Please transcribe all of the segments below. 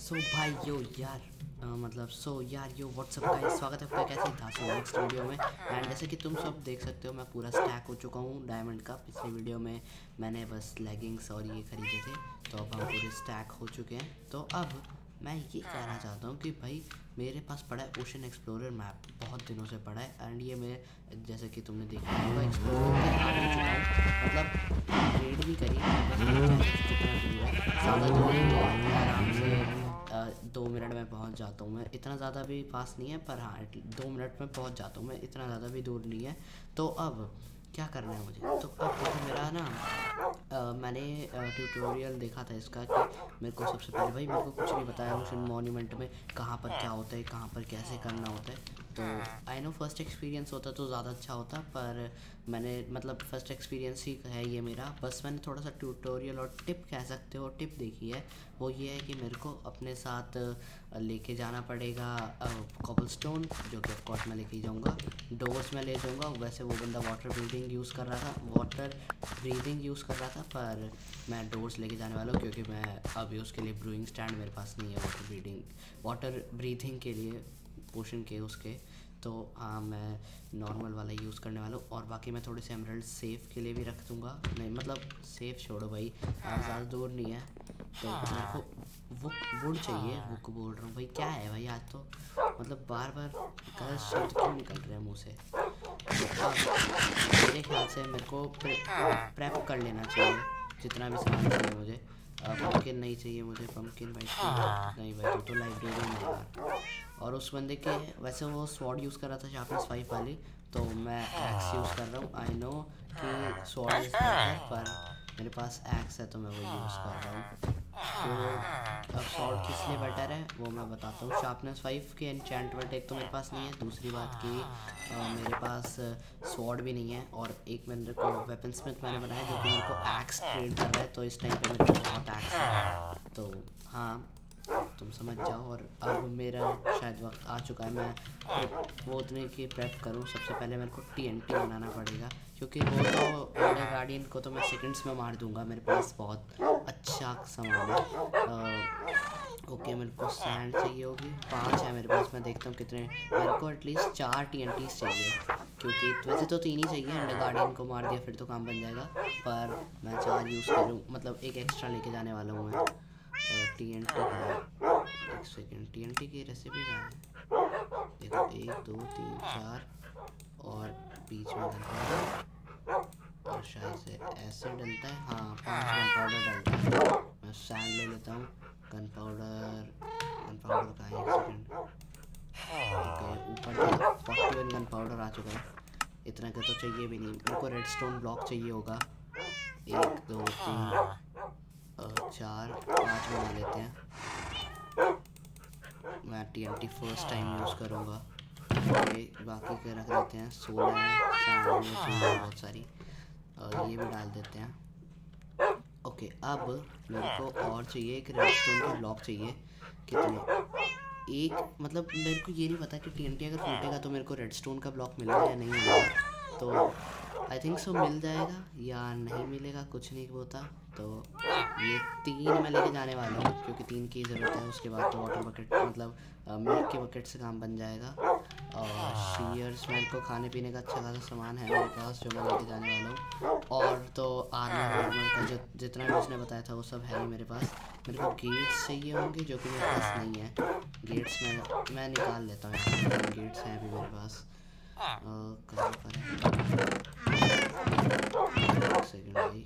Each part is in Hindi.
सो भाई यो यार यार यो व्हाट्सअप गाइस, स्वागत है आपका कैसे धासु नेक्स्ट वीडियो में। एंड जैसे कि तुम सब देख सकते हो मैं पूरा स्टैक हो चुका हूँ डायमंड का। पिछली वीडियो में मैंने बस लेगिंग्स और ये खरीदे थे, तो अब हम पूरे स्टैक हो चुके हैं। तो अब मैं ये कहना चाहता हूँ कि भाई मेरे पास पड़ा है ओशन एक्सप्लोरर मैप, बहुत दिनों से पड़ा है। एंड ये मैं जैसे कि तुमने देखा होगा एक्सप्लोर करके आ भी चुका हूँ, मतलब रेड भी करी ज़्यादा दूर नहीं है, आराम से 2 मिनट में पहुंच जाता हूँ मैं। इतना ज़्यादा भी पास नहीं है, पर हाँ 2 मिनट में पहुंच जाता हूँ मैं, इतना ज़्यादा भी दूर नहीं है। तो अब क्या करना है मुझे, तो अब देखो मेरा ना मैंने ट्यूटोरियल देखा था इसका कि मेरे को सबसे पहले भाई मेरे को कुछ नहीं बताया ओशन मॉन्यूमेंट में कहाँ पर क्या होता है, कहाँ पर कैसे करना होता है। तो आई नो फर्स्ट एक्सपीरियंस होता तो ज़्यादा अच्छा होता, पर मैंने मतलब फर्स्ट एक्सपीरियंस ही है ये मेरा। बस मैंने थोड़ा सा ट्यूटोरियल और टिप कह सकते हो, टिप देखी है। वो ये है कि मेरे को अपने साथ लेके जाना पड़ेगा कॉबलस्टोन, जो कि ऑफकोर्स मैं लेके जाऊँगा। डोर्स में ले जाऊँगा। वैसे वो बंदा वाटर ब्रीथिंग यूज़ कर रहा था, पर मैं डोर्स लेके जाने वाला हूँ, क्योंकि मैं अभी उसके लिए ब्रूइंग स्टैंड मेरे पास नहीं है वाटर ब्रीथिंग के लिए पोशन के उसके। तो हाँ मैं नॉर्मल वाला यूज़ करने वाला हूँ। और बाकी मैं थोड़े से एमरल्ड सेफ के लिए भी रख दूँगा। नहीं मतलब सेफ छोड़ो भाई, ज़्यादा दूर नहीं है। तो मेरे को वुड चाहिए, वुक बोल रहा हूँ भाई, क्या है भाई आज तो मतलब बार बार गलत शब्द क्यों निकल रहे हैं मुँह से। तो मेरे ख्याल से मेरे को प्रेप कर लेना चाहिए जितना भी सामान चाहिए मुझे। पम्पकिन नहीं चाहिए मुझे, पम्पकिन भाई नहीं भाई, तो लाइब्रेरी में यार। और उस बंदे के वैसे वो स्वॉर्ड यूज़ कर रहा था शार्पनेस 5 वाली, तो मैं एक्स यूज़ कर रहा हूँ। आई नो कि स्वॉर्ड इज़ बेटर, पर मेरे पास एक्स है तो मैं वो यूज़ कर रहा हूँ। तो अब स्वॉर्ड किस लिए बेटर है वो मैं बताता हूँ। शार्पनेस 5 के एन्चेंटमेंट एक तो मेरे पास नहीं है, दूसरी बात कि मेरे पास स्वॉर्ड भी नहीं है। और एक मेरे को वेपन स्मिथ मैंने बनाया जो कि मेरे को एक्स ट्रेड कर रहा है, तो इस टाइम पे मेरे को बहुत एक्स है। तो हाँ तुम समझ जाओ। और अब मेरा शायद वक्त आ चुका है मैं वो उतने की प्रेप करूँ। सबसे पहले मेरे को TNT बनाना पड़ेगा, क्योंकि वो तो बड़े गार्डियन को तो मैं सेकंड्स में मार दूंगा, मेरे पास बहुत अच्छा सामान है। ओके मेरे को सैंड चाहिए होगी 5 है मेरे पास। मैं देखता हूँ कितने, मेरे को एटलीस्ट 4 TNTs चाहिए, क्योंकि वैसे तो 3 ही चाहिए। अंडर गार्डियन को मार दिया फिर तो काम बन जाएगा, पर मैं 4 यूज़ करूँ, मतलब एक एक्स्ट्रा लेके जाने वाला हूँ मैं। TNT है, एक सेकेंड, TNT की रेसिपी कहाँ है, देखो 1 2 3 4 और बीच में डलता है, और शायद से ऐसे डलता है। हाँ 5 गन पाउडर डलता है। मैं सैंड ले लेता हूँ। गन पाउडर का है, एक सेकेंड। ओके ऊपर 41 गन पाउडर आ चुका है। इतना का तो चाहिए भी नहीं। मेरे को रेड स्टोन ब्लॉक चाहिए होगा 1 2 3 4 5 बना लेते हैं। मैं TNT फर्स्ट टाइम यूज़ करूँगा। बाकी के रख देते हैं, 16 है, सैंड में चाहिए बहुत सारी, और ये भी डाल देते हैं। ओके अब मेरे को और चाहिए, एक रेडस्टोन का ब्लॉक चाहिए। कितने, एक मतलब मेरे को ये नहीं पता कि TNT अगर फूटेगा तो मेरे को रेडस्टोन का ब्लॉक मिलेगा या नहीं मिलेगा। तो आई थिंक सो मिल जाएगा या नहीं मिलेगा, कुछ नहीं होता। तो ये 3 मैं लेके जाने वाला हूँ, क्योंकि 3 की ज़रूरत है। उसके बाद तो वाटर बकेट मतलब मिल्क के बकेट से काम बन जाएगा। और शीयर्स मेरे को खाने पीने का अच्छा खासा सामान है मेरे पास जो मैं लेके जाने वाला हूँ। और तो आर्मर का जितना भी उसने बताया था वो सब है ही मेरे पास। मेरे को गेट्स चाहिए होंगे जो कि मेरे पास नहीं है। गेट्स मैं निकाल लेता हूँ, गेट्स हैं अभी मेरे पास। कहाँ पर है, एक सेकेंड भाई,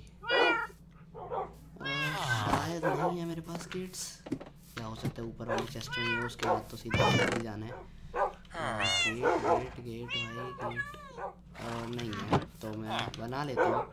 शायद नहीं है मेरे पास गेट्स। क्या हो सकता है, ऊपर वाली चेस्ट में ही है, उसके बाद तो सीधा निकल जाना है। गेट भाई गेट नहीं है, तो मैं बना लेता हूँ।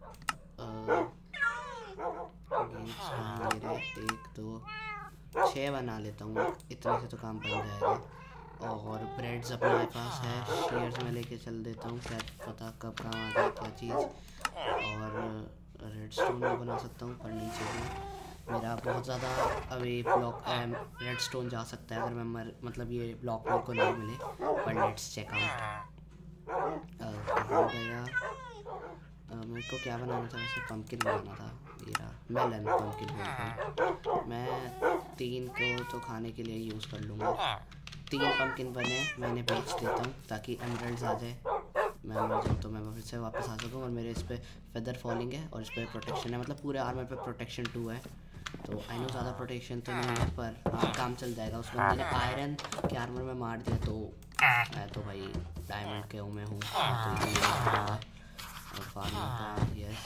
गेट्स कहाँ ले रहे, 1 2 6 बना लेता हूँ, इतने से तो काम बन जाएगा। और ब्रेड्स अपने पास है, शेयर्स में लेके चल देता हूँ, क्या पता कब काम आ जाए क्या चीज़। और रेडस्टोन भी बना सकता हूँ, पर नहीं चाहिए मेरा बहुत ज़्यादा। अभी ब्लॉक रेडस्टोन जा सकता है अगर मैं मतलब ये ब्लॉक मेरे को नहीं मिले। पर लेट्स चेक आउट कहाँ गया। मेरे को क्या बनाना था वैसे, पम्पकिन बनाना था। मेरा मेलन पम्पकिन बोलता हूँ मैं। 3 को तो खाने के लिए यूज़ कर लूँगा। 3 पम्पकिन बने, मैंने बेच देता हूँ ताकि एमरल्ड्स आ जाए, मैं मर जाऊँ तो मैं फिर से वापस आ सकूँ। और मेरे इस पर फेदर फॉलिंग है और इस पर प्रोटेक्शन है, मतलब पूरे आर्मर पे प्रोटेक्शन 2 है। तो आई नो ज़्यादा प्रोटेक्शन तो नहीं है पर हाँ काम चल जाएगा। उस बंदे ने आयरन के आर्मर में मार दिया तो मैं तो भाई डायमंड के में हूँ तो इजीली और फार्मिंग का यस।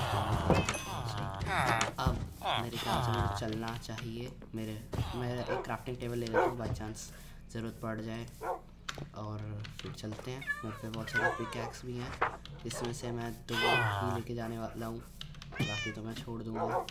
अब मेरे ख्याल से मुझे चलना चाहिए। मैं एक क्राफ्टिंग टेबल ले लेता हूँ, बाई चांस ज़रूरत पड़ जाए, और फिर चलते हैं। मेरे पे बहुत सारे पिकैक्स भी हैं, इसमें से मैं 2 ही लेके जाने वाला हूँ, बाकी तो मैं छोड़ दूँगा।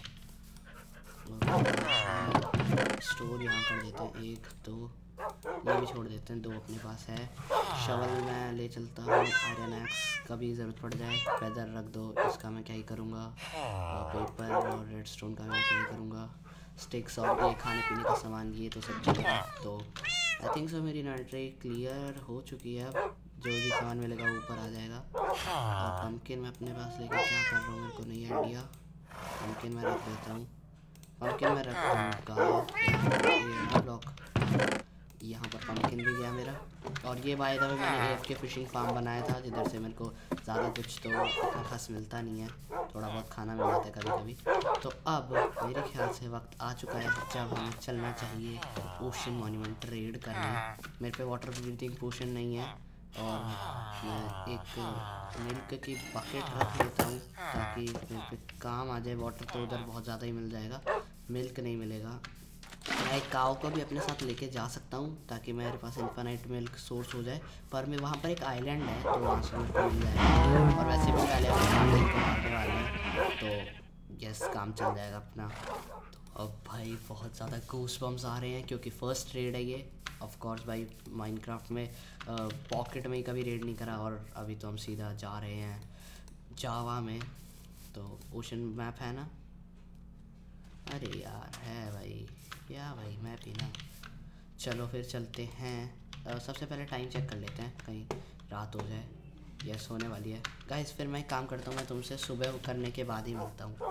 स्टोर यहाँ कर देते हैं, 1 2 ये भी छोड़ देते हैं, 2 अपने पास है। शवल मैं ले चलता हूँ, आयरन एक्स कभी ज़रूरत पड़ जाए। फेदर रख दो, इसका मैं क्या ही करूँगा। पेपर और रेडस्टोन का मैं क्या ही करूँगा। स्टिक्स और ये खाने पीने का सामान, ये तो सब चलेगा। तो आई थिंक सो मेरी इन्वेंटरी क्लियर हो चुकी है। अब जो भी सामान मिलेगा वो ऊपर आ जाएगा। और पम्पकिन मैं अपने पास लेकर क्या कर रहा हूँ मेरे को नहीं आइडिया। पम्पकिन मैं रख देता हूँ, पम्पकिन में रख दूँगा ब्लॉक। यहाँ पर पम्पकिन भी गया मेरा। और ये बाय द वे मैंने AFK फिशिंग फार्म बनाया था, जिधर से मेरे को ज़्यादा कुछ तो इतना खास मिलता नहीं है, थोड़ा बहुत खाना मिल जाता है कभी कभी। तो अब मेरे ख्याल से वक्त आ चुका है जब हमें चलना चाहिए ओशन मॉन्यूमेंट रेड करने। मेरे पे वाटर ब्रीथिंग पोशन नहीं है और मैं एक मिल्क की बकेट रख लेता हूँ ताकि मेरे पे काम आ जाए। वाटर तो उधर बहुत ज़्यादा ही मिल जाएगा, मिल्क नहीं मिलेगा। मैं एक काऊ को भी अपने साथ लेके जा सकता हूँ ताकि मेरे पास इन्फिनिट मिल्क सोर्स हो जाए। पर मैं वहाँ पर एक आइलैंड है तो वहाँ से मेरे को मिल जाएगा, और वैसे भी पहले मारने वाले हैं तो यस काम चल जाएगा अपना। तो अब भाई बहुत ज़्यादा गूस बम्स आ रहे हैं क्योंकि फ़र्स्ट रेड है ये। ऑफ कोर्स भाई माइनक्राफ्ट में पॉकेट में ही कभी रेड नहीं करा, और अभी तो हम सीधा जा रहे हैं जावा में। तो ओशन मैप है ना, अरे यार है भाई, क्या भाई मैप ही ना। चलो फिर चलते हैं। सबसे पहले टाइम चेक कर लेते हैं कहीं रात हो जाए। यस होने वाली है गाइस। फिर मैं काम करता हूँ, मैं तुमसे सुबह करने के बाद ही मिलता हूँ।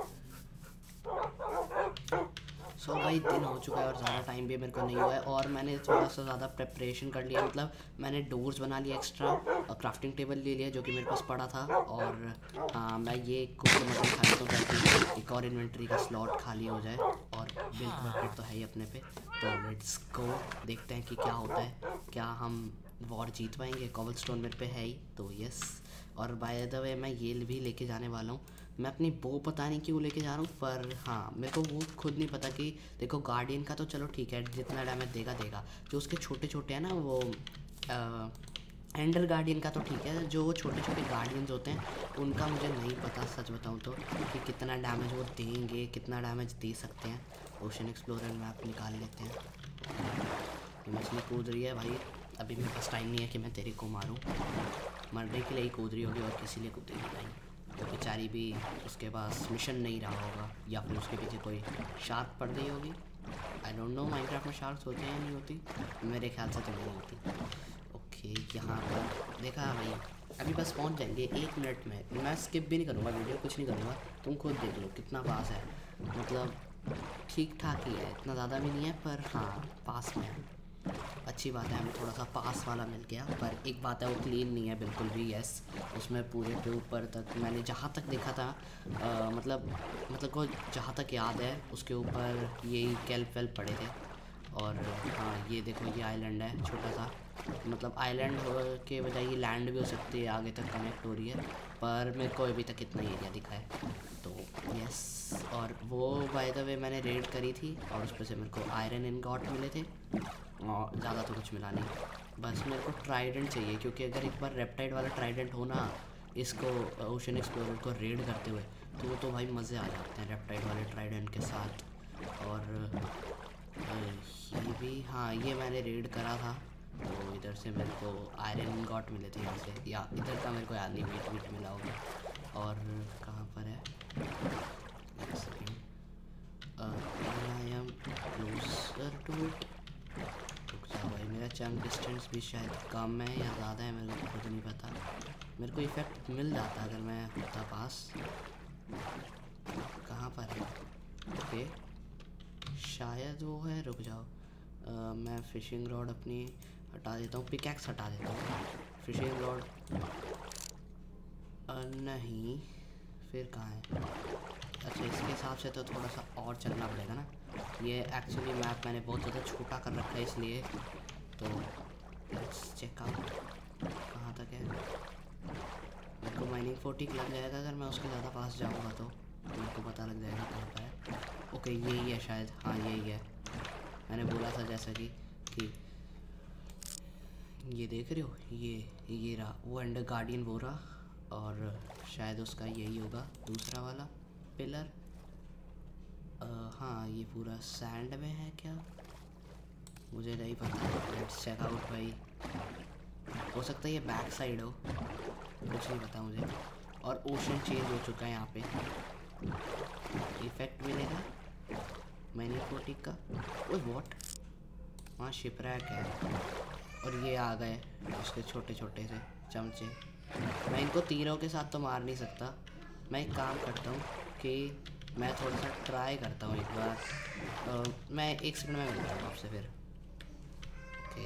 सो भाई दिन हो चुका है और ज़्यादा टाइम भी मेरे को नहीं हुआ है, और मैंने थोड़ा सा ज़्यादा प्रिपरेशन कर लिया। मतलब मैंने डोर्स बना लिया एक्स्ट्रा, और क्राफ्टिंग टेबल ले लिया जो कि मेरे पास पड़ा था। और हाँ मैं ये कुछ मटन खा लेता हूँ ताकि एक और इन्वेंट्री का स्लॉट खाली हो जाए। और मिल्क बकेट तो है ही अपने पे, तो लेट्स गो देखते हैं कि क्या होता है। क्या हम वॉर जीत पाएंगे? कॉबलस्टोन मेरे पे है ही तो यस। और बाय द वे मैं ये भी लेके जाने वाला हूँ। मैं अपनी बो पता नहीं क्यों लेके जा रहा हूँ, पर हाँ मेरे को वो खुद नहीं पता कि देखो गार्डियन का तो चलो ठीक है, जितना डैमेज देगा देगा। जो उसके छोटे छोटे हैं ना वो एंडर गार्डियन का तो ठीक है, जो वो छोटे छोटे गार्डियंस होते हैं उनका मुझे नहीं पता सच बताऊँ तो, कि कितना डैमेज वो देंगे, कितना डैमेज दे सकते हैं। ओशन एक्सप्लोरर मैप निकाल लेते हैं। मछली कूद रही है भाई, अभी मेरे पास टाइम नहीं है कि मैं तेरे को मारूँ। मरने के लिए ही कूद रही होगी और किसी लिए कूदेगी भाई, तो बेचारी भी उसके पास मिशन नहीं रहा होगा, या फिर उसके पीछे कोई शार्क पड़ गई होगी। आई डोंट नो माइनक्राफ्ट में शार्क्स होते हैं या नहीं होती, मेरे ख्याल से तो नहीं होती। ओके यहाँ पर देखा भाई, अभी बस पहुँच जाएंगे 1 मिनट में। मैं स्किप भी नहीं करूँगा वीडियो, कुछ नहीं करूँगा, तुम खुद देख लो कितना पास है। मतलब ठीक ठाक ही है, इतना ज़्यादा भी नहीं है पर हाँ पास में है। अच्छी बात है, हमें थोड़ा सा पास वाला मिल गया। पर एक बात है वो क्लीन नहीं है बिल्कुल भी। यस उसमें पूरे पे ऊपर तक मैंने जहाँ तक देखा था मतलब को जहाँ तक याद है उसके ऊपर यही कैल्प वेल्प पड़े थे। और हाँ ये देखो ये आइलैंड है छोटा सा, मतलब आइलैंड के बजाय ये लैंड भी हो सकती है, आगे तक कनेक्ट हो रही है। पर मेरे को अभी तक इतना एरिया दिखा है तो यस। और वो बाय द वे मैंने रेड करी थी और उस पर से मेरे को आयरन इनगॉट मिले थे, और ज़्यादा तो कुछ मिला नहीं। बस मेरे को ट्राइडेंट चाहिए, क्योंकि अगर एक बार रेप्टाइड वाला ट्राइडेंट हो ना इसको ओशन एक्सप्लोरर को रेड करते हुए, तो वो तो भाई मज़े आ जाते हैं रेप्टाइड वाले ट्राइडेंट के साथ। और ये भी हाँ ये मैंने रेड करा था, तो इधर से मेरे को आयरन गॉट मिले थे यहाँ से, या इधर का मेरे को याद नहीं, वीट वीट मिला होगा। और कहाँ पर है एक second, I am closer to it. रुक जाओ भाई, मेरा चंक डिस्टेंस भी शायद कम है या ज़्यादा है, मेरे को खुद नहीं पता। मेरे को इफेक्ट मिल जाता अगर मैं होता पास। कहाँ पर है? ओके शायद वो है, रुक जाओ। मैं फिशिंग रॉड अपनी हटा देता हूँ, पिकैक्स हटा देता हूँ। फिशिंग रॉड नहीं, फिर कहाँ है? अच्छा, इसके हिसाब से तो थोड़ा सा और चलना पड़ेगा ना। ये एक्चुअली मैप मैंने बहुत ज़्यादा छोटा कर रखा है इसलिए। तो लेट्स चेक आउट कहाँ तक है। मेरे को माइनिंग 40 लग जाएगा अगर मैं उसके ज़्यादा पास जाऊँगा, तो मेरे को पता लग जाएगा कहाँ पर है। ओके, यही है शायद, हाँ यही है। मैंने बोला था जैसा कि ये देख रहे हो, ये रहा वो अंडर गार्डियन वो रहा, और शायद उसका यही होगा दूसरा वाला पिलर। हाँ, ये पूरा सैंड में है क्या, मुझे नहीं पता। लेट्स चेक आउट भाई, हो सकता है ये बैक साइड हो, कुछ नहीं पता मुझे। और ओशन चेंज हो चुका है यहाँ पे, इफेक्ट मिलेगा मैंने 40 का। ओह व्हाट, वहाँ शिपरैक है और ये आ गए उसके छोटे छोटे से चमचे। मैं इनको तीरों के साथ तो मार नहीं सकता। मैं एक काम करता हूँ कि मैं थोड़ा सा ट्राई करता हूँ एक बार। मैं 1 सेकंड में मिलता हूँ आपसे फिर। ओके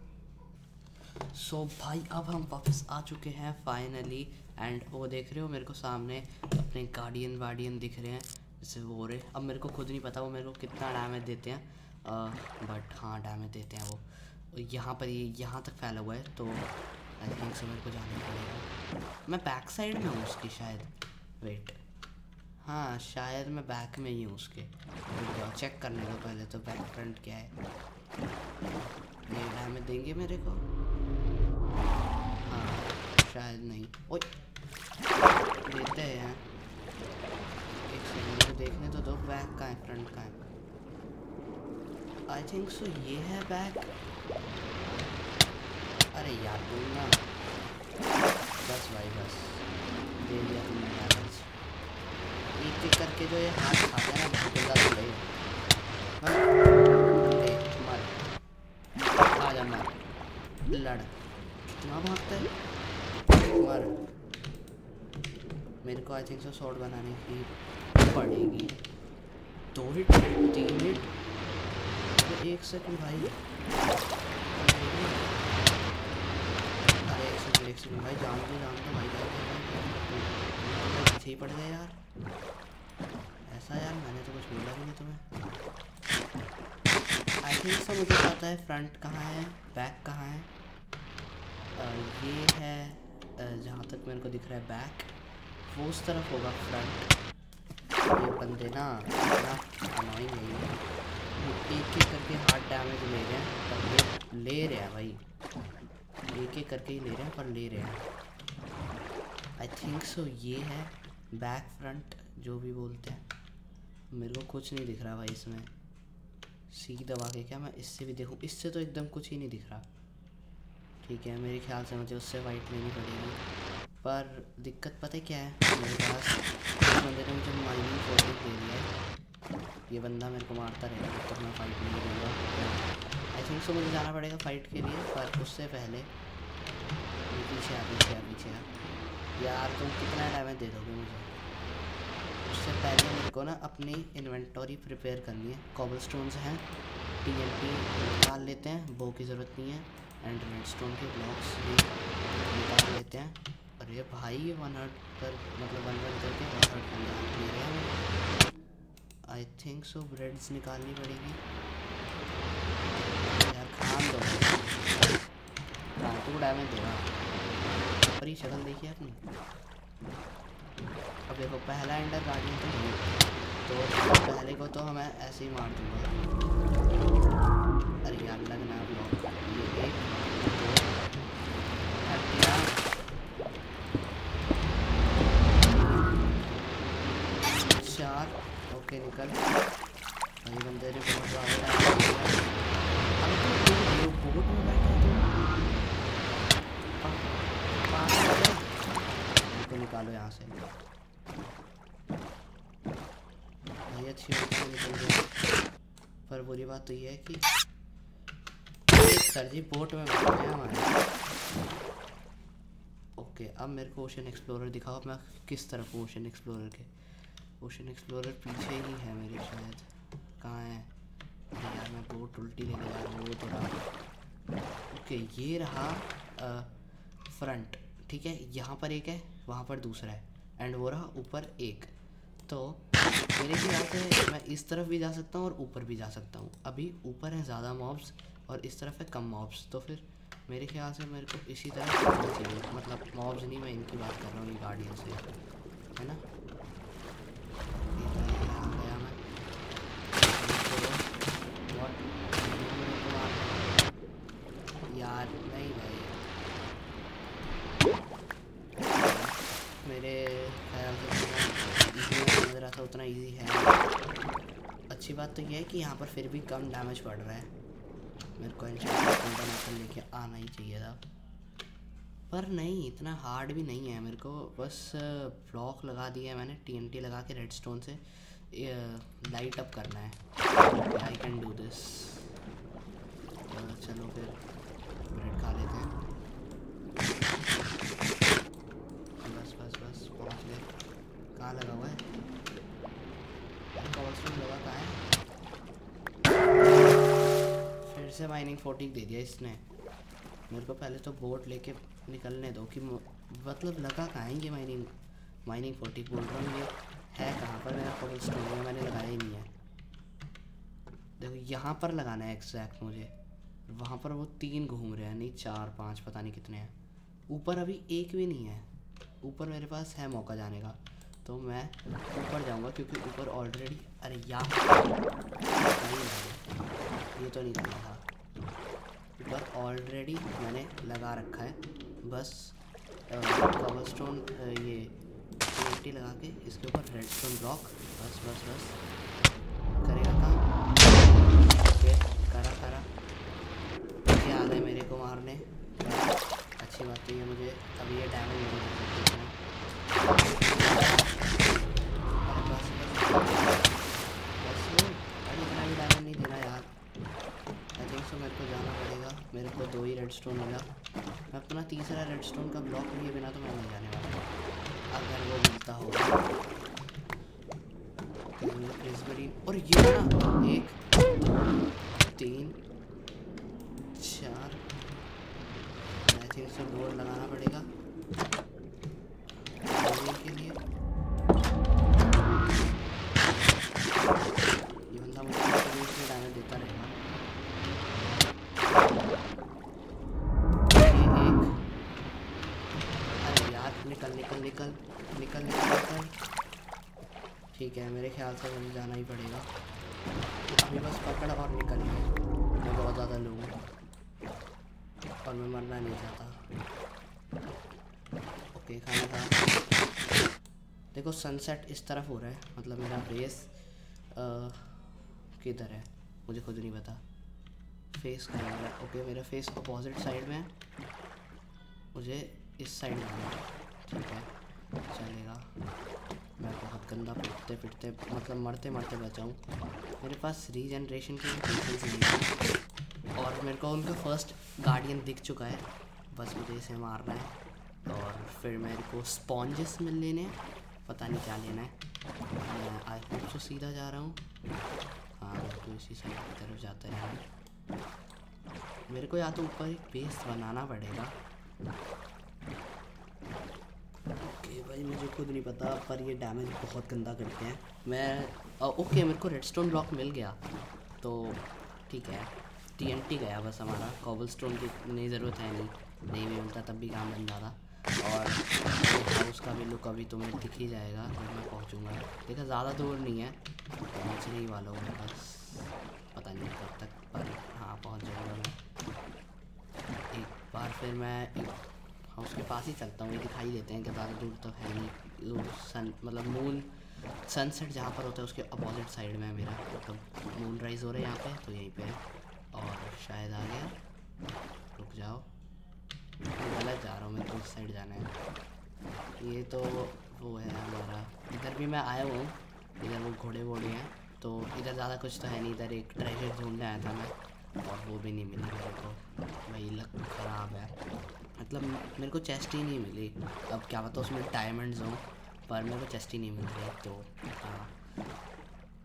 सो भाई, अब हम वापस आ चुके हैं फाइनली। एंड वो देख रहे हो मेरे को सामने अपने गार्डियन दिख रहे हैं, जैसे वो रहे। अब मेरे को खुद नहीं पता वो मेरे को कितना डैमेज देते हैं, बट हाँ डैमेज देते हैं वो। यहाँ पर ये यहाँ तक फैला हुआ है, तो आई थिंक सो मेरे को जाना पड़ेगा। मैं बैक साइड में हूँ उसकी शायद, वेट, हाँ शायद मैं बैक में ही हूँ उसके। चेक करने को पहले तो बैक फ्रंट क्या है। ये डैमेज देंगे मेरे को, हाँ शायद नहीं। ओए देते हैं, एक सेकंड को देखने तो दो, बैक का है फ्रंट का है। आई थिंक सो ये है बैक। अरे यार तुम ना, बस भाई बस, दे दिया तुमने डैमेज। एक एक करके जो ये हाथ खाते हैं ना, बहुत गंदा मर, आजा मर, लड़, कितना भागता है, मर। मेरे को आई थिंक सो शॉट बनाने की पड़ेगी। 2 हिट 3 हिट, 1 सेकंड भाई, अरे 1 सेकंड भाई, जान दो भाई, पीछे ही पड़ गए यार। ऐसा यार, मैंने तो कुछ बोला भी नहीं तुम्हें। आई थिंक सो मुझे पता है फ्रंट कहाँ है, बैक कहाँ है। ये है जहाँ तक मेरे को दिख रहा है बैक, वो उस तरफ होगा फ्रंट। ये बंदे ना अनोइंग है, एक एक करके हार्ड डैमेज ले रहे हैं, पर ले रहे हैं भाई, एक एक करके ही ले रहे हैं पर ले रहे हैं। आई थिंक सो ये है बैक फ्रंट, जो भी बोलते हैं। मेरे को कुछ नहीं दिख रहा भाई इसमें। सी दबा के क्या मैं इससे भी देखूं? इससे तो एकदम कुछ ही नहीं दिख रहा। ठीक है, मेरे ख्याल से मुझे उससे वाइट लेनी पड़ेगी, पर दिक्कत पता है क्या है, मेरे पास इस बंदे ने मुझे माइनिंग 40 दे दिया है। ये बंदा मेरे को मारता रहेगा जब तक मैं फाइट नहीं दूँगा। आई थिंक सो मुझे जाना पड़ेगा फाइट के लिए, पर उससे पहले पीछे आ यार, तुम कितना डैमेज दे दोगे मुझे? उससे पहले मेरे को ना अपनी इन्वेंटरी प्रिपेयर करनी है। कॉबलस्टोन्स हैं, TNT निकाल लेते हैं, बो की ज़रूरत नहीं है, एंड रेडस्टोन के ब्लॉक्स भी निकाल लेते हैं। अरे भाई ये 1 हर्ट कर, मतलब 1 हर्ट करके 1 हर्ट ले रहे हैं। आई थिंक सो ब्रेड्स निकालनी पड़ेगी यार, खान दो तू डैमेज देगा। पर ये शक्ल देखिए आपने। अब देखो, पहला एंडर गार्डियन तो नहीं, तो पहले को तो मैं ऐसे ही मार दूँगा। अरे यार लगना ब्लॉक, ये 1 2 4। ओके निकल भाई, बंदे ने बहुत ज़्यादा बोट में बैठा तो निकालो यहाँ से भाई, अच्छी बात है निकल गया। पर बुरी बात तो ये है कि सर जी बोट में बैठे हैं हमारे। ओके, अब मेरे को ओशन एक्सप्लोरर दिखाओ, मैं किस तरफ ओशन एक्सप्लोरर के। ओशन एक्सप्लोरर पीछे ही है मेरे शायद, कहाँ है? मैं बोट उल्टी लेके जा रहा हूँ वो थोड़ा। ओके ये रहा फ्रंट, ठीक है, यहाँ पर एक है, वहाँ पर दूसरा है, एंड वो रहा ऊपर एक। तो मेरे ख्याल से मैं इस तरफ भी जा सकता हूँ और ऊपर भी जा सकता हूँ। अभी ऊपर है ज़्यादा मॉब्स और इस तरफ है कम मॉब्स, तो फिर मेरे ख्याल से मेरे को इसी तरह करना चाहिए। मतलब मॉब्स नहीं, मैं इनकी बात कर रहा हूँ, ये गार्डियन से, है ना। गया मैं यार, नहीं भाई, मेरे ख्याल से इजी समझ रहा था, उतना इजी है। अच्छी बात तो यह है कि यहाँ पर फिर भी कम डैमेज पड़ रहा है। मेरे को इंशाल्लाह लेके आना ही चाहिए था, पर नहीं, इतना हार्ड भी नहीं है। मेरे को बस ब्लॉक लगा दिया है मैंने, TNT लगा के रेडस्टोन से लाइट अप करना है। I can do this. चलो फिर ब्रेड खा लेते हैं। बस बस बस पहुँच गए। कहाँ लगा हुआ है? कॉल्सटोन लगा कहाँ है? फिर से माइनिंग 40 दे दिया इसने। मेरे को पहले तो बोट लेके निकलने दो कि मतलब लगा कहाँ है ये माइनिंग 40 बोल रहा हूँ। ये है कहाँ पर? मेरा कॉल्सटोन है, मैंने लगाया ही नहीं है। देखो यहाँ पर लगाना है एग्जैक्ट मुझे, वहाँ पर वो 3 घूम रहे हैं, नहीं 4 5 पता नहीं कितने हैं। ऊपर अभी एक भी नहीं है। ऊपर मेरे पास है मौका जाने का, तो मैं ऊपर जाऊँगा क्योंकि ऊपर ऑलरेडी, अरे यार ये तो नहीं करना था। ऊपर ऑलरेडी मैंने लगा रखा है, बस कॉबलस्टोन ये TNT लगा के इसके ऊपर रेडस्टोन ब्लॉक, बस बस बस करेगा काम। ओके करा क्या आ गए मेरे को मारने। अच्छी बात तो ये मुझे अभी ये डैमेज नहीं कर सकते। अरे इतना भी डैमेज नहीं देना यार। आई थिंक सो मेरे को जाना पड़ेगा। मेरे को 2 ही रेडस्टोन मिला, मैं अपना तीसरा रेडस्टोन का ब्लॉक लिए बिना तो मैं नहीं जाने वाला, अगर वो मिलता होगा। और ये ना 1 2 3 4, आई थिंक सो डोर लगाना पड़ेगा के लिए। ये बंदा मुझे डैमेज देता रहेगा। ये एक, अरे यार निकल। ठीक है, मेरे ख्याल से मुझे जाना ही पड़ेगा। अभी बस पकड़ और निकल गए। मैं बहुत ज़्यादा लो हूँ और मैं मरना नहीं चाहता। ओके खाना था। देखो सनसेट इस तरफ हो रहा है, मतलब मेरा बेस किधर है मुझे खुद नहीं पता। फेस कहाँ हो रहा है? ओके मेरा फेस अपोजिट साइड में है, मुझे इस साइड में है। ठीक है चलेगा। मैं बहुत गंदा पिटते मतलब मरते बचाऊँ। मेरे पास रीजनरेशन की पेशेंस नहीं है और मेरे को उनका फर्स्ट गार्डियन दिख चुका है, बस मुझे इसे मारना है और फिर मेरे को स्पॉन्जेस मिल लेने हैं, पता नहीं क्या लेना है। आई होप सो सीधा जा रहा हूँ। हाँ तो इसी साइड की तरफ जाते हैं। मेरे को या तो ऊपर एक बेस बनाना पड़ेगा। ओके भाई मुझे खुद नहीं पता, पर ये डैमेज बहुत गंदा करते हैं। मैं ओके मेरे को रेडस्टोन ब्लॉक मिल गया तो ठीक है। TNT गया बस हमारा, कॉबलस्टोन की नहीं ज़रूरत है, नहीं भी मिलता तब भी काम बन जाता। और हाउस का भी लुक अभी तुम्हें दिख ही जाएगा जब मैं पहुंचूंगा। देखा ज़्यादा दूर नहीं है, पहुंचने ही वाला हूँ बस, पता नहीं कब तक, पर हाँ पहुंच जाऊँगा मैं। एक बार फिर मैं एक हाउस के पास ही चलता हूँ, ये दिखाई देते हैं कि ज़्यादा दूर तो है नहीं। सन मतलब मून सनसेट जहाँ पर होता है उसके अपोजिट साइड में है मेरा, मतलब मून राइज़ हो रहा है यहाँ पे, तो यहीं पे है। और शायद आ गया, रुक जाओ गलत जा रहा हूँ, मेरे को इस साइड जाना है। ये तो वो है हमारा, इधर भी मैं आया हूँ, इधर वो घोड़े वोड़े हैं, तो इधर ज़्यादा कुछ तो है नहीं। इधर एक ट्रेजर ढूंढने आया था मैं और वो भी नहीं मिली मेरे को, भाई लक ख़राब है। मतलब मेरे को चेस्ट ही नहीं मिली, अब क्या पता उसमें डायमंड्स हों, पर मेरे को चेस्ट ही नहीं मिल रही। तो हाँ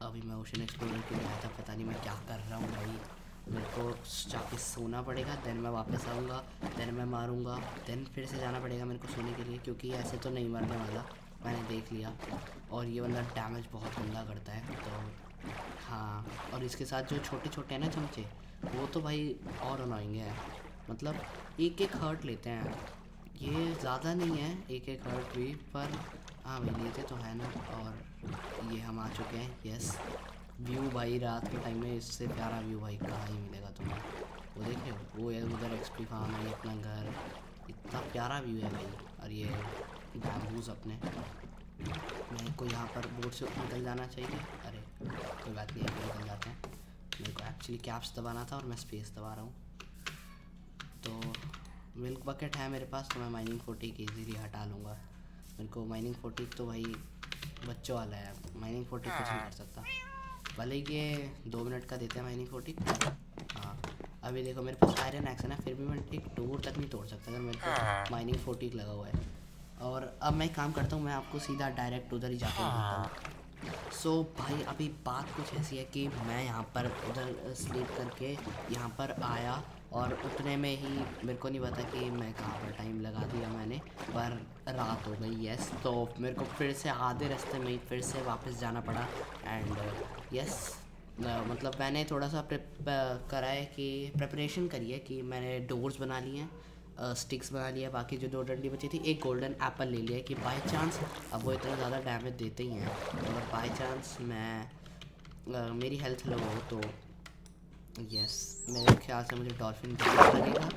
अभी मैं ओशन एक्सप्लोरर के लिए आया था, पता नहीं मैं क्या कर रहा हूँ भाई। मेरे को जाके सोना पड़ेगा, देन मैं वापस आऊँगा, देन मैं मारूँगा, देन फिर से जाना पड़ेगा मेरे को सोने के लिए, क्योंकि ऐसे तो नहीं मरने वाला, मैंने देख लिया। और ये बंदा डैमेज बहुत गंदा करता है, तो हाँ। और इसके साथ जो छोटे छोटे हैं ना चमचे, वो तो भाई और अनोइंग है, मतलब एक एक हर्ट लेते हैं। ये ज़्यादा नहीं है एक एक हर्ट भी, पर हाँ भाई लेते तो है ना। और ये हम आ चुके हैं, यस। व्यू भाई रात के टाइम में इससे प्यारा व्यू भाई कहाँ ही मिलेगा तुम्हें। वो देख रहे हो, वो है उधर एक्सपी फार्म है, अपना घर, इतना प्यारा व्यू है भाई। और ये बैम्बूज अपने, मेरे को यहाँ पर बोट से निकल जाना चाहिए। अरे कोई बात नहीं, अब निकल जाते हैं। मेरे को एक्चुअली कैप्स दबाना था और मैं स्पेस दबा रहा हूँ। तो मिल्क बकेट है मेरे पास, तो मैं माइनिंग 40 ईजीली हटा लूँगा। मेरे को माइनिंग 40 तो भाई बच्चों वाला है, माइनिंग 40 कुछ नहीं कर सकता। भले ही ये 2 मिनट का देते हैं माइनिंग 40। हाँ अभी देखो मेरे पास आयरन एक्स है ना, फिर भी मैं एक डोर तक नहीं तोड़ सकता अगर मेरे को माइनिंग 40 लगा हुआ है। और अब मैं काम करता हूँ, मैं आपको सीधा डायरेक्ट उधर ही जाकर मिलता हूँ। सो भाई अभी बात कुछ ऐसी है कि मैं यहाँ पर उधर स्लीप करके यहाँ पर आया, और उतने में ही मेरे को नहीं पता कि मैं कहाँ पर टाइम लगा दिया मैंने, पर रात हो गई। यस, तो मेरे को फिर से आधे रास्ते में ही फिर से वापस जाना पड़ा। एंड यस मतलब मैंने थोड़ा सा करा है कि प्रिपरेशन करी है कि मैंने डोर्स बना लिए हैं, स्टिक्स बना लिया, बाकी जो 2 डंडी बची थी, एक गोल्डन एप्पल ले लिया कि बाय चांस, अब वो इतना ज़्यादा डैमेज देते ही हैं, अगर बाय चांस मैं मेरी हेल्थ लो हो तो यस, मेरे ख्याल से मुझे डॉल्फिन लगेगा,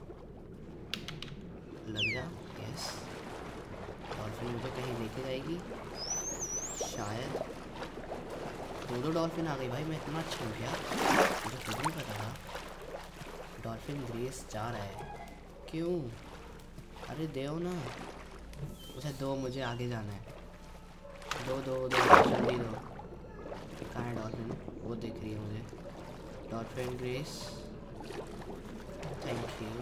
लग जा। यस, डॉल्फिन मुझे कहीं लेके जाएगी शायद। 2 डॉल्फिन आ गई भाई, मैं इतना अच्छा हो गया, मुझे खुद नहीं पता था। डॉल्फिन ग्रेस जा रहा है, क्यों? अरे दो ना उसे, दो, मुझे आगे जाना है। दो जल्दी दो। कहाँ है डॉल्फिन? वो दिख रही है मुझे, डॉल्फिन ग्रेस, थैंक यू।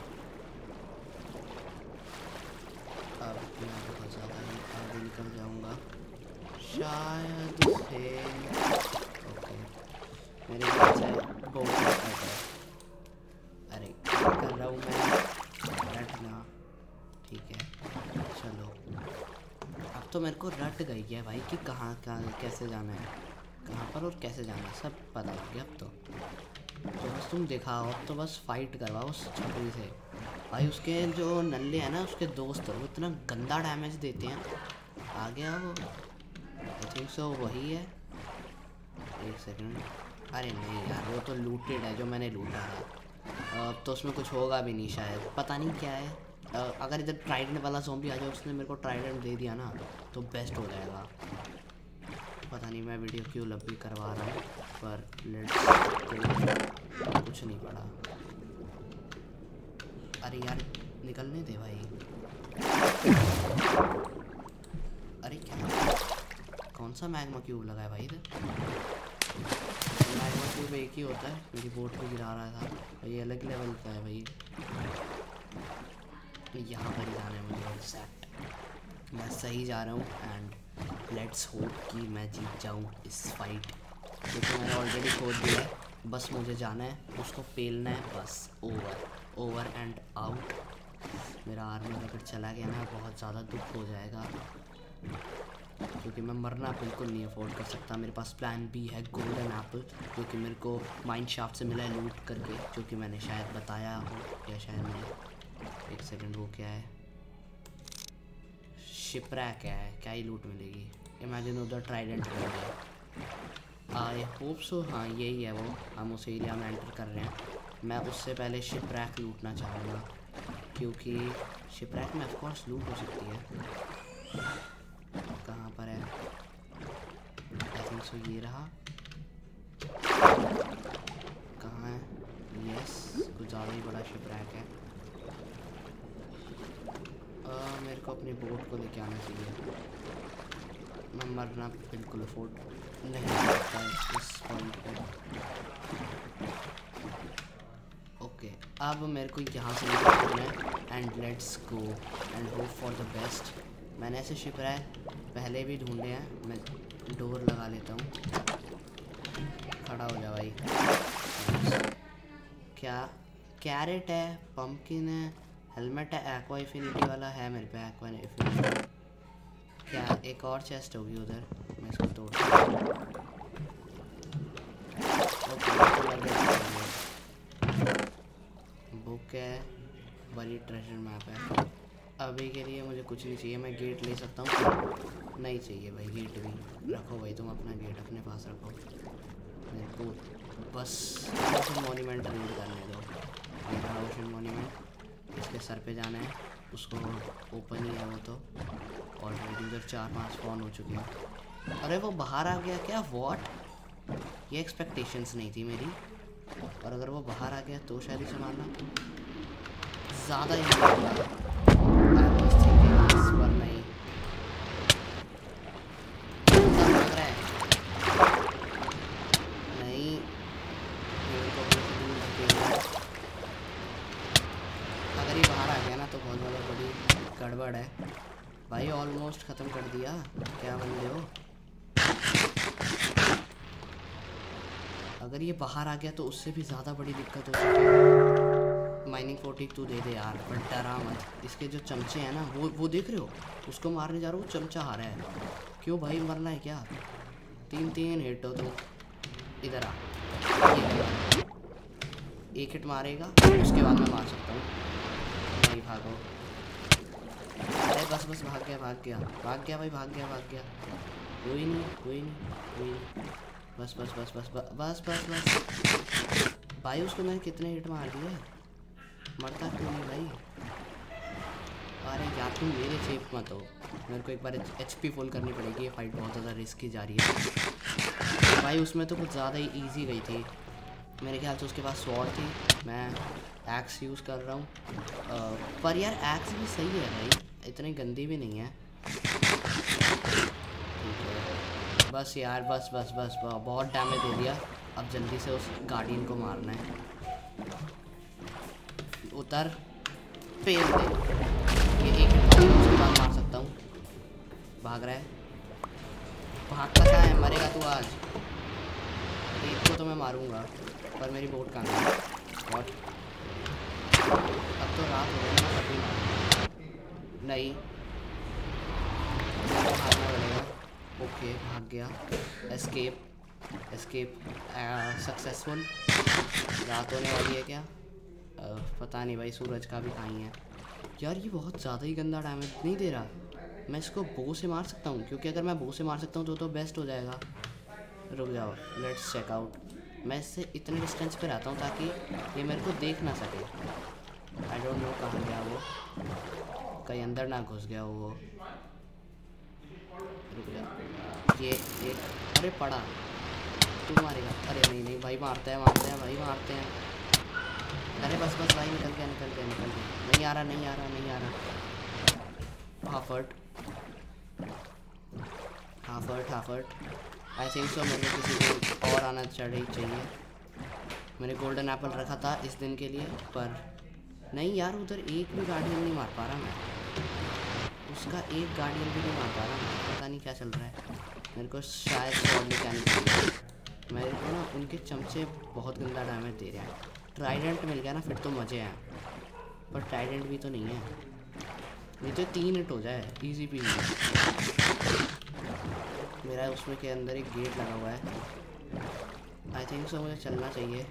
अब मैं बहुत ज़्यादा ही आगे निकल जाऊँगा शायद से। ओके, मेरे पास है बहुत है। अरे क्या कर रहा हूँ मैं? रटना, ठीक है चलो। अब तो मेरे को रट गई है भाई कि कहाँ कैसे जाना है, कहाँ पर और कैसे जाना है, सब पता लग गया अब तो बस तुम दिखाओ, अब तो बस फाइट करवाओ उस छपरी से भाई। उसके जो नल्ले हैं ना, उसके दोस्त, वो इतना गंदा डैमेज देते हैं। आ गया वो, आई थिंक सो वही है। एक सेकंड, अरे नहीं यार, वो तो लूटेड है जो मैंने लूटा है, तो उसमें कुछ होगा भी नहीं शायद, पता नहीं क्या है। अगर इधर ट्राइडेंट वाला ज़ॉम्बी आ जाए, उसने मेरे को ट्राइडेंट दे दिया ना तो बेस्ट हो जाएगा। पता नहीं मैं वीडियो क्यों लंबी करवा रहा हूँ, पर लेट्स कुछ नहीं पड़ा। अरे यार निकलने दे भाई। अरे क्या, कौन सा मैग्मा क्यूब लगा है भाई इधर? मैग्मा क्यूब एक ही होता है, मेरी बोट को गिरा रहा था, ये अलग लेवल का है भाई। यहाँ पर ही जाना है मुझे एग्जैक्ट, मैं सही जा रहा हूँ। एंड लेट्स होप कि मैं जीत जाऊँ इस फाइट, क्योंकि मैंने ऑलरेडी खोद दिया है, बस मुझे जाना है, उसको पेलना है, बस ओवर एंड आउट। मेरा आर्मर अगर चला गया ना, बहुत ज़्यादा दुख हो जाएगा, क्योंकि मैं मरना बिल्कुल नहीं अफोर्ड कर सकता। मेरे पास प्लान बी है, गोल्डन एप्पल, जो कि मेरे को माइन शाफ्ट से मिला है लूट करके, जो कि मैंने शायद बताया हो या शायद नहीं। एक सेकंड, वो क्या है? शिपरैक है, क्या ही लूट मिलेगी? इमेजिन उधर ट्राइडेंट हो गया, आई होप सो। हाँ यही है वो, हम उस एरिया में एंटर कर रहे हैं। मैं उससे पहले शिपरैक लूटना चाहूँगा, क्योंकि शिपरैक में ऑफकोर्स लूट हो सकती है। कहाँ पर है? आई थिंक सो ये रहा। कहाँ है? यस, कुछ ज़्यादा ही बड़ा शिपरैक है। मेरे को अपनी बोट को लेके आना चाहिए, मैं मरना बिल्कुल अफोर्ड नहीं करता इस पॉइंट पे। ओके, अब मेरे को यहाँ से निकलना है, and let's go and hope for the best. मैंने ऐसे शिपरैक पहले भी ढूंढे हैं, मैं डोर लगा लेता हूँ। खड़ा हो जा भाई। क्या कैरेट है, पंपकिन है, हेलमेट है, एक्वा इन्फिनिटी वाला है मेरे पे, एक्वा इन्फिनिटी। क्या एक और चेस्ट होगी उधर, मैं इसको तोड़ बुक है, बड़ी ट्रेजर मैप है। अभी के लिए मुझे कुछ नहीं चाहिए, मैं गेट ले सकता हूँ। नहीं चाहिए भाई गेट भी, रखो भाई तुम अपना गेट अपने पास रखो। मेरे को बस ओशन मॉन्यूमेंट रीड करने दो। ओशन मॉन्यूमेंट इसके सर पे जाना है, उसको ओपन ही है वो तो। ऑलरेडी उधर 4-5 स्पॉन हो चुके हैं। अरे वो बाहर आ गया क्या? वॉट, ये एक्सपेक्टेशंस नहीं थी मेरी। और अगर वो बाहर आ गया तो शायद इसे मारना ज़्यादा ही नहीं, पर नहीं लग रहा है। नहीं अगर ये बाहर आ गया ना तो बहुत ज़्यादा बड़ी गड़बड़ है भाई। ऑलमोस्ट ख़त्म कर दिया, क्या बंदे हो। अगर ये बाहर आ गया तो उससे भी ज़्यादा बड़ी दिक्कत हो सकती है। माइनिंग 42 दे दे यार, पर डरा मत। इसके जो चमचे हैं ना, वो देख रहे हो, उसको मारने जा रहा हूँ, चमचा हारा है। क्यों भाई, मरना है क्या? 3 हिट हो तो इधर आ, एक हिट मारेगा उसके बाद मैं मार सकता हूँ। नहीं भागो, अरे बस भाग गया भाई, भाग गया। कोई नहीं बस भाई। उसको मैंने कितने हिट मार दिए, मरता क्यों नहीं भाई? अरे यार तुम मेरे सेफ मत हो, मेरे को एक बार HP फुल करनी पड़ेगी। ये फाइट बहुत ज़्यादा रिस्की जा रही है भाई। उसमें तो कुछ ज़्यादा ही ईजी गई थी मेरे ख्याल से। उसके पास स्वॉर्ड थी, मैं एक्स यूज़ कर रहा हूँ। पर यार एक्स भी सही है भाई, इतनी गंदी भी नहीं है। बस यार बस बहुत डैमेज दे दिया। अब जल्दी से उस गार्डियन को मारना है। उतर, फेल दे। ये एक उसके बाद मार सकता हूँ। भाग रहा है, भागता क्या है, मरेगा तू आज। एक को तो मैं मारूंगा, पर मेरी बोट कहाँ है? और अब तो रात हो गई ना, कभी नहीं भागना पड़ेगा। ओके भाग गया, एस्केप सक्सेसफुल। रात होने वाली है क्या? पता नहीं भाई, सूरज का भी खाई है यार। ये बहुत ज़्यादा ही गंदा डैमेज नहीं दे रहा। मैं इसको बो से मार सकता हूँ, क्योंकि अगर मैं बो से मार सकता हूँ तो बेस्ट हो जाएगा। रुक जाओ, लेट्स चेक आउट। मैं इससे इतने डिस्टेंस पे रहता हूँ ताकि ये मेरे को देख ना सके। आई डोंट नो कहाँ गया वो, कहीं अंदर ना घुस गया वो। रुक जा, ये एक, अरे पड़ा, तू मारेगा? अरे नहीं भाई, मारते हैं भाई, मारते हैं। अरे बस भाई, निकल गया। नहीं आ रहा। Half heart I think so. मेरे को किसी को और आना चाहिए। मैंने गोल्डन एप्पल रखा था इस दिन के लिए, पर नहीं यार, उधर एक भी गार्डियन नहीं मार पा रहा मैं। उसका एक गार्डियन भी नहीं मार पा रहा मैं, पता नहीं क्या चल रहा है। मेरे को शायद स्वॉर्ड मैकेनिक चाहिए। मेरे को ना उनके चमचे बहुत गंदा डैमेज दे रहे हैं। ट्राइडेंट मिल गया ना फिर तो मज़े हैं, पर ट्राइडेंट भी तो नहीं है। ये तो 3 हिट हो जाए इजी पीजी। मेरा उसमें के अंदर एक गेट लगा हुआ है। आई थिंक सो मुझे चलना चाहिए।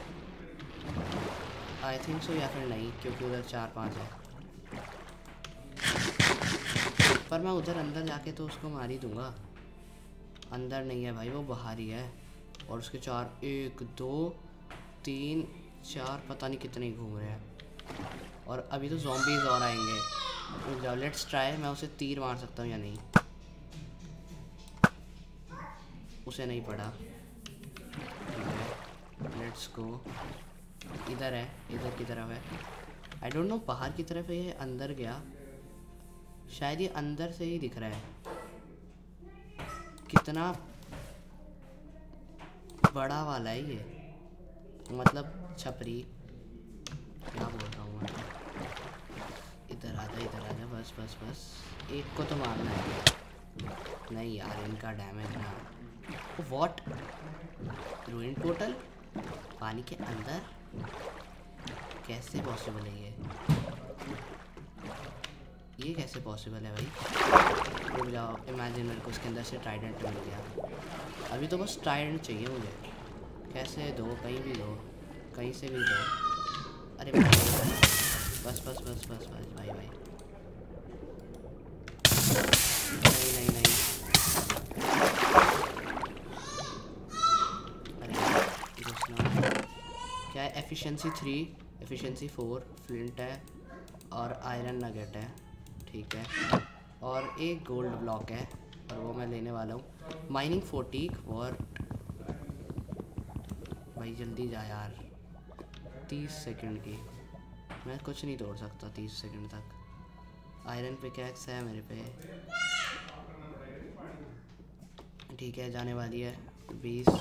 आई थिंक सो, या फिर नहीं, क्योंकि उधर 4-5 है। पर मैं उधर अंदर जाके तो उसको मार ही दूंगा। अंदर नहीं है भाई, वो बाहर ही है। और उसके 1 2 3 4 पता नहीं कितने घूम रहे हैं। और अभी तो ज़ॉम्बीज़ और आएंगे। रुक जाओ, लेट्स ट्राई। मैं उसे तीर मार सकता हूँ या नहीं? उसे नहीं पड़ा। Let's go. इधर है, इधर की तरफ है। आई डोंट नो बाहर की तरफ है ये अंदर गया। शायद ये अंदर से ही दिख रहा है। कितना बड़ा वाला है ये, मतलब छपरी, क्या बोल रहा हूँ मैं। इधर आजा बस। एक को तो मारना है। नहीं यार, इनका डैमेज ना व्हाट, रूइन पोर्टल पानी के अंदर, कैसे पॉसिबल है ये कैसे पॉसिबल है भाई? रुक जाओ, इमेजिन मेरे को उसके अंदर से ट्राइडेंट मिल गया। अभी तो बस ट्राइडेंट चाहिए मुझे। कैसे दो, कहीं भी दो, कहीं से भी दो। अरे भाई बस बस बस बस बस भाई भाई, नहीं नहीं नहीं, अरे घुसना क्या है? एफिशिएंसी 3, एफिशिएंसी 4, फ्लिंट है और आयरन नगेट है, ठीक है। और एक गोल्ड ब्लॉक है और वो मैं लेने वाला हूँ। माइनिंग 40 और भाई जल्दी जा यार, 30 सेकंड की, मैं कुछ नहीं तोड़ सकता 30 सेकंड तक। आयरन पिकैक्स है मेरे पे, ठीक है, जाने वाली है 20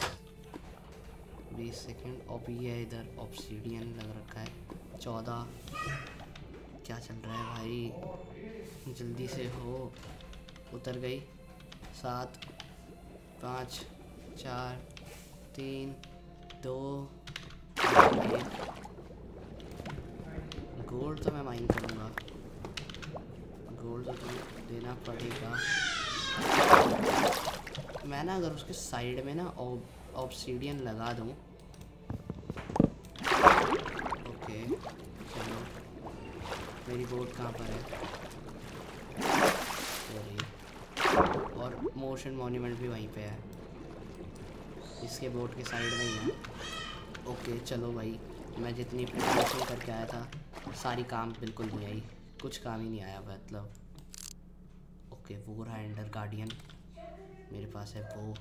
सेकंड। और भी है इधर ऑब्सीडियन लग रखा है 14। क्या चल रहा है भाई, जल्दी से हो। उतर गई 7 5 4 3 2 1। गोल्ड तो मैं माइन करूँगा, गोल्ड तो देना पड़ेगा। मैं ना अगर उसके साइड में ना ऑब्सीडियन लगा दूँ, ओके चलो। मेरी बोट कहाँ पर है? और मोशन मॉन्यूमेंट भी वहीं पे है, इसके बोट के साइड में ही है। ओके चलो भाई, मैं जितनी प्रिपरेशन करके आया था सारी काम बिल्कुल नहीं आई, कुछ काम ही नहीं आया मतलब। ओके वो रहा एंडर गार्डियन, मेरे पास है वो।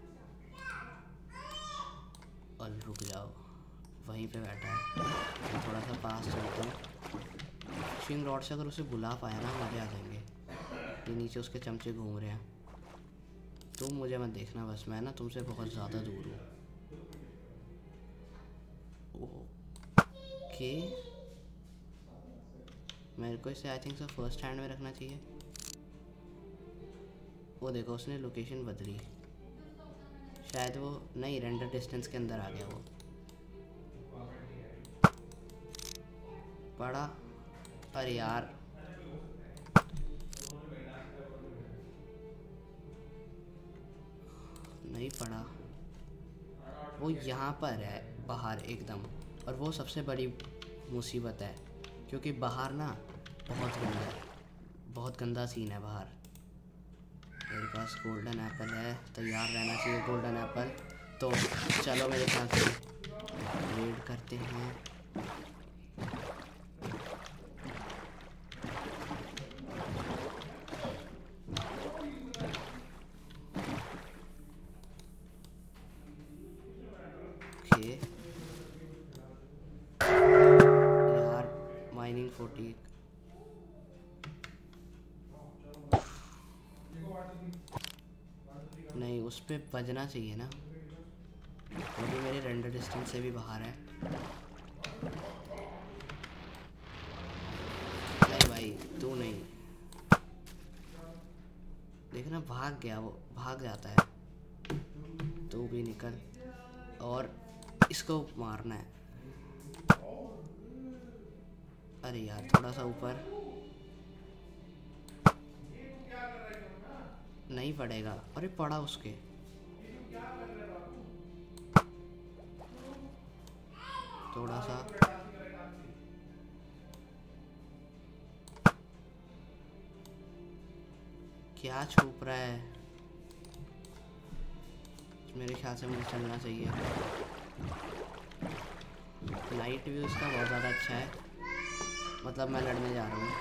और रुक जाओ, वहीं पे बैठा है, मैं थोड़ा सा पास चलता हूँ। फिशिंग रॉड से अगर उसे बुला पाया ना मजे आ जाएंगे। ये नीचे उसके चमचे घूम रहे हैं। तुम मुझे मत देखना बस, मैं ना तुमसे बहुत ज़्यादा दूर हूँ। ओके मेरे को इसे I think so first hand में रखना चाहिए। वो देखो उसने लोकेशन बदली, शायद वो नहीं रेंडर डिस्टेंस के अंदर आ गया वो। पड़ा, अरे यार नहीं पड़ा, वो यहाँ पर है बाहर एकदम। और वो सबसे बड़ी मुसीबत है क्योंकि बाहर ना बहुत गंदा है, बहुत गंदा सीन है बाहर। मेरे पास गोल्डन एप्पल है, तैयार रहना चाहिए गोल्डन एप्पल। तो चलो मेरे ख्याल से रेड करते हैं। यार माइनिंग 40 नहीं, उस पर बजना चाहिए ना, क्योंकि मेरे रेंडर डिस्टेंस से भी बाहर है। नहीं भाई तू नहीं, देखना भाग गया, वो भाग जाता है। तू भी निकल और इसको मारना है। अरे यार थोड़ा सा ऊपर, नहीं पड़ेगा। अरे पड़ा उसके, थोड़ा सा। क्या छुप रहा है? मेरे ख्याल से मुझे चलना चाहिए। नाइट व्यू इसका बहुत ज़्यादा अच्छा है, मतलब मैं लड़ने जा रहा हूँ,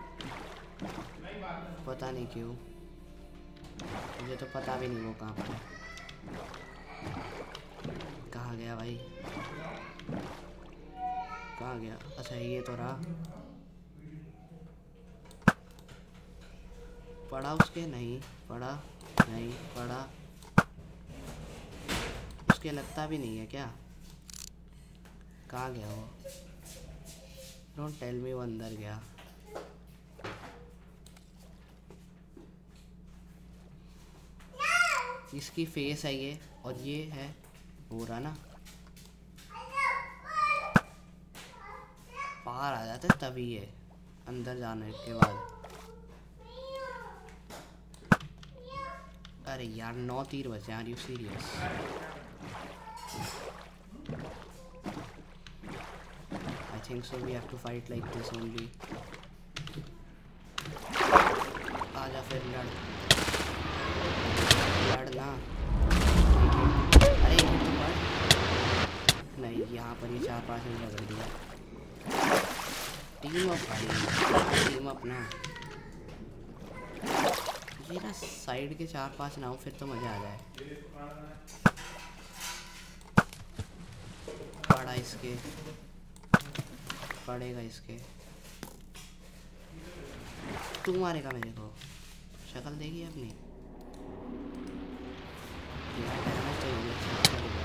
पता नहीं क्यों, मुझे तो पता भी नहीं वो कहाँ पर है। कहाँ गया भाई, कहाँ गया? अच्छा ये तो रहा। पड़ा उसके, नहीं पड़ा, नहीं पड़ा उसके, लगता भी नहीं है क्या? कहाँ गया वो? डोंट टेल मी वो अंदर गया। इसकी फेस है ये, और ये है हो रहा ना, बाहर आ जाता है तभी ये अंदर जाने के बाद। अरे यार 9 तीर बचे, are you serious? I think so we have to fight like this only. आजा फिर लड़ना। अरे ये तो मर नहीं, यहाँ पर ये 4-5 मिनट रगड़ दिया। टीम अप भाई, टीम अप ना। ये ना साइड के 4-5 ना हो फिर तो मज़ा आ जाए। पड़ा इसके, पड़ेगा इसके। तू मारेगा मेरे को, शक्ल देगी अपनी। यार डैमेज तो ये अच्छा करेगा।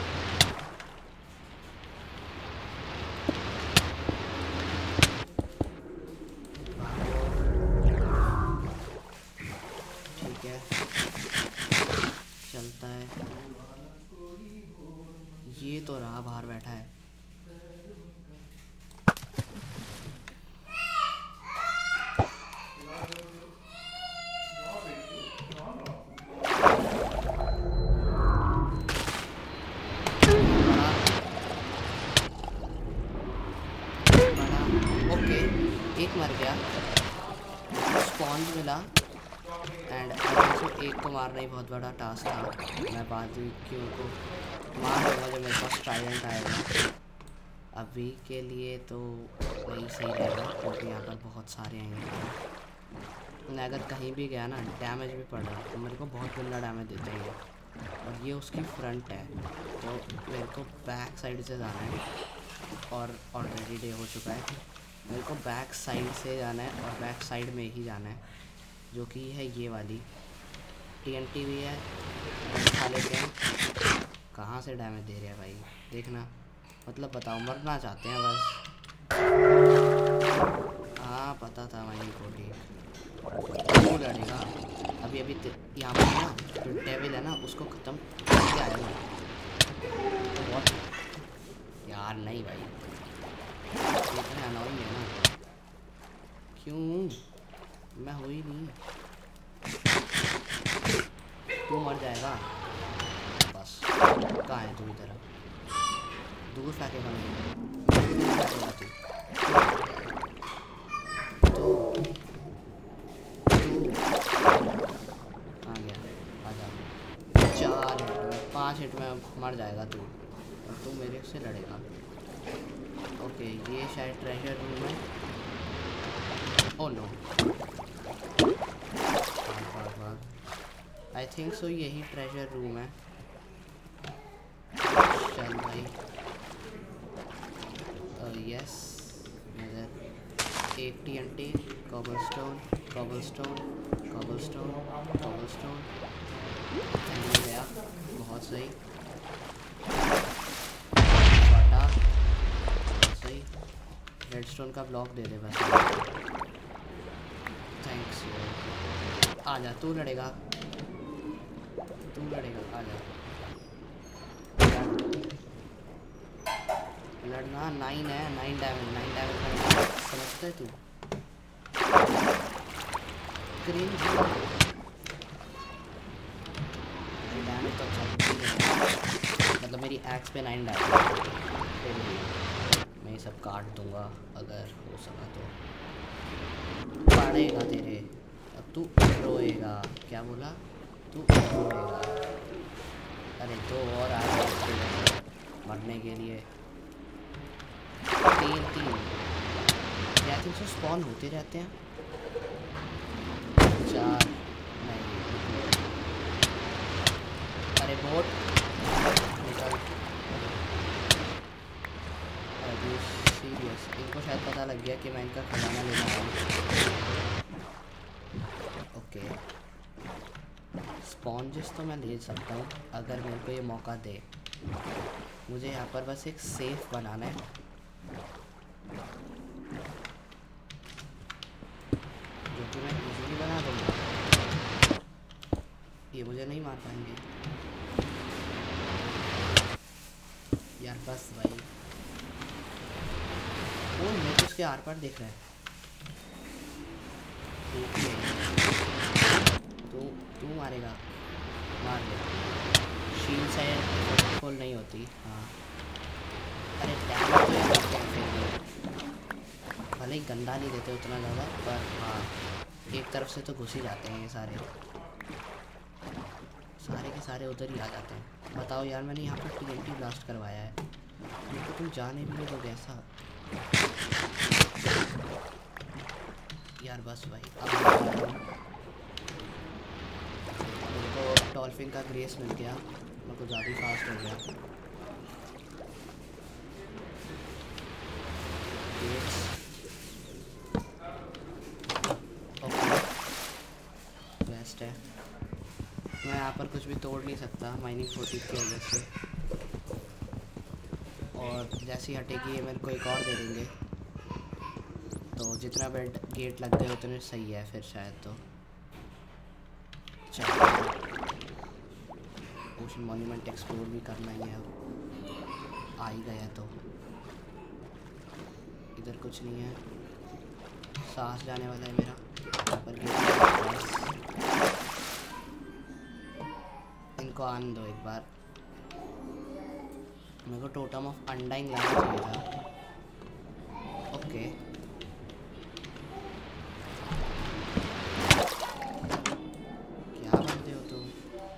ठीक है, चलता है। ये तो रहा बाहर बैठा है। एक मर गया, स्पॉन्ज मिला एंड एक को मारना ही बहुत बड़ा टास्क था। मैं बाद की उनको मार दूँगा जब मेरे पास ट्राइडेंट आएगा। अभी के लिए तो वही सही रहेगा क्योंकि यहाँ पर बहुत सारे आएंगे। मैं अगर कहीं भी गया ना डैमेज भी पड़ रहा तो मेरे को बहुत गंदा डैमेज देता है। और ये उसकी फ्रंट है तो मेरे को बैक साइड से जाना है, और ऑलरेडी डे हो चुका है। मेरे को बैक साइड से जाना है और बैक साइड में ही जाना है, जो कि है ये वाली। TNT भी है, खा लेते हैं। कहाँ से डैमेज दे रहे हैं भाई, देखना। मतलब बताओ, मरना चाहते हैं बस। हाँ पता था वहीं को। ठीक वो लड़ेगा अभी अभी यहाँ पर ना, जो डेविल है ना उसको ख़त्म करके आया मैं। बहुत यार नहीं भाई, इतना अनोइंग है ना। क्यों मैं हुई नहीं, तू मर जाएगा बस। कहाँ है तू? इधर दूर फेंके बने आ गया। आजा 4 हिट में 5 हिट में मर जाएगा तू, और तू मेरे से लड़ेगा। ओके ये शायद ट्रेजर रूम है। ओह नो, आई थिंक सो यही ट्रेजर रूम है। चल भाई, यस इधर एक TNT, cobblestone cobblestone cobblestone cobblestone मिल गया, बहुत सही। बाटा सही। रेडस्टोन का ब्लॉक दे दे बस। थैंक्स। आजा तू लड़ेगा, तू लड़ेगा, आजा लड़ना। 9 है, 9 डैमेज समझता है तू? ग्रीन डैमेज तो अच्छा, मतलब मेरी एक्स पे 9 डैमेज। मैं ये सब काट दूंगा अगर हो सका तो। पड़ेगा तेरे, अब तू रोएगा। क्या बोला? तू रोएगा। अरे दो और आ गए मरने के लिए। 3 आई थिंक सो स्पॉन होते रहते हैं। 4 नहीं। अरे बोट निकल। अरे सीरियस, इनको शायद पता लग गया कि मैं इनका खजाना लेना हूँ। ओके स्पॉन्जेस तो मैं ले सकता हूँ अगर मेरे को ये मौका दे। मुझे यहाँ पर बस एक सेफ बनाना है, जो कि मैं इजीली बना दूँगा। ये मुझे नहीं मार पाएंगे यार। बस भाई, वो मेरे को उसके आर पार दिख रहा है। तू मारेगा, मार दे। शील्ड से फुल नहीं होती। हाँ अरे भले ही गंदा नहीं देते उतना ज़्यादा, पर हाँ एक तरफ से तो घुस ही जाते हैं ये सारे के सारे उधर ही आ जाते हैं। बताओ यार, मैंने यहाँ पर TNT ब्लास्ट करवाया है, मेरे को तुम जाने भी नहीं दोगे ऐसा यार। बस भाई, मेरे को डॉल्फिन का ग्रेस मिल गया, मेरे को ज़्यादा फास्ट हो गया। बेस्ट है, मैं यहाँ पर कुछ भी तोड़ नहीं सकता माइनिंग 40 की वजह से, और जैसी हटेगी ये मेरे को एक और दे देंगे, तो जितना बेड गेट लग गए उतने सही है फिर शायद। तो चलो ओशन मॉन्यूमेंट एक्सप्लोर भी करना ही है, अब आ ही गया तो। इधर कुछ नहीं है, सांस जाने वाला है मेरा। पर इनको आने दो एक बार, मेरे को टोटम ऑफ अनडाइंग लाना चाहिए था। ओके क्या बनते हो तुम?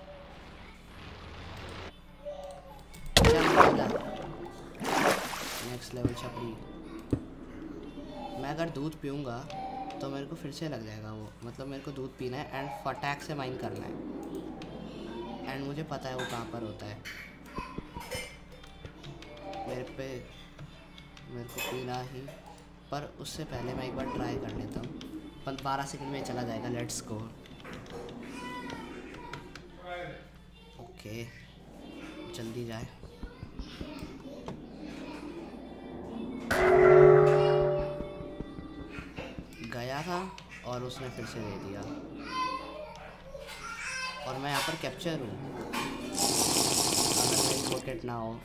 नेक्स्ट लेवल छपरी। मैं अगर दूध पीऊँगा तो मेरे को फिर से लग जाएगा वो, मतलब मेरे को दूध पीना है एंड फटाक से माइन करना है, एंड मुझे पता है वो कहाँ पर होता है। मेरे को पीना ही, पर उससे पहले मैं एक बार ट्राई कर लेता हूँ। 12 सेकंड में चला जाएगा। Let's go. ओके जल्दी जाए। गया था और उसने फिर से दे दिया, और मैं यहाँ पर कैप्चर हूँ। अगर मेरी पॉकेट ना हो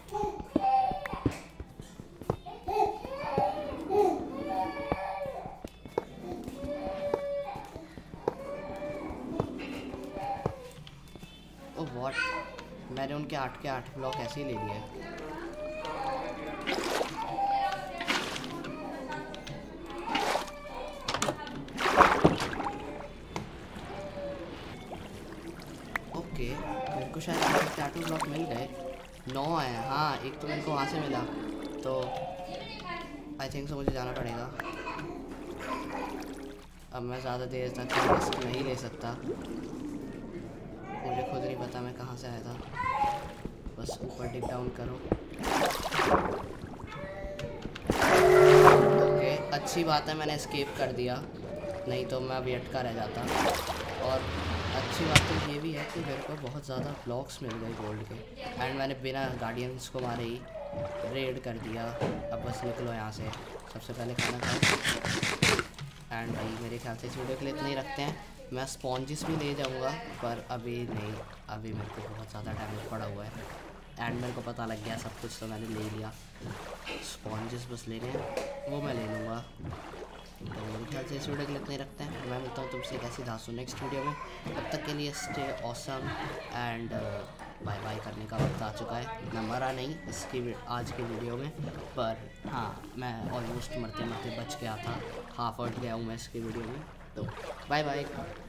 व्हाट, मैंने उनके 8 के 8 ब्लॉक ऐसे ही ले लिए। ओके मेरे को शायद 8 के 8 ब्लॉक मिल गए। 9 आए। हाँ एक तो मेरे को वहाँ से मिला, तो आई थिंक सो मुझे जाना पड़ेगा। अब मैं ज़्यादा देर तक रिस्क नहीं ले सकता, मुझे खुद नहीं पता मैं कहाँ से आया था। बस ऊपर डिग डाउन करो। ओके अच्छी बात है मैंने एस्केप कर दिया, नहीं तो मैं अभी अटका रह जाता। और अच्छी बात तो ये भी है कि मेरे को बहुत ज़्यादा ब्लॉक्स मिल गए गोल्ड के, एंड मैंने बिना गार्डियंस को मारे ही रेड कर दिया। अब बस निकलो यहाँ से, सबसे पहले खाना खाओ। एंड भाई मेरे ख्याल से इस वीडियो के लिए इतना ही रखते हैं। मैं स्पॉन्जिस भी ले जाऊंगा, पर अभी नहीं, अभी मेरे को बहुत ज़्यादा डैमेज पड़ा हुआ है, एंड मेरे को पता लग गया सब कुछ, तो मैंने ले लिया। स्पॉन्जिस बस लेने हैं, वो मैं ले लूँगा। तो मेरे ख्याल से इस वीडियो के लिए इतना ही रखते हैं। मैं मिलता हूँ तुमसे कैसी धांसू नेक्स्ट वीडियो में। तब तक के लिए stay awesome and bye bye करने का वक्त आ चुका है। मैं मरा नहीं इसकी आज की वीडियो में, पर हाँ मैं ऑलमोस्ट मरते मरते बच गया था। हाफ आउट गया हूँ मैं इसकी वीडियो में। तो बाय बाय।